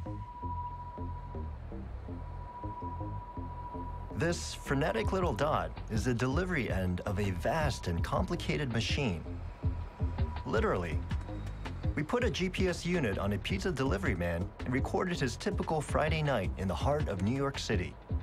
This frenetic little dot is the delivery end of a vast and complicated machine. Literally, we put a GPS unit on a pizza delivery man and recorded his typical Friday night in the heart of New York City.